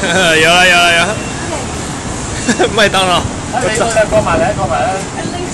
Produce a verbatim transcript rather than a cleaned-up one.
有了有了有了，麦当劳。 哎，你過嚟過埋嚟，過埋啦。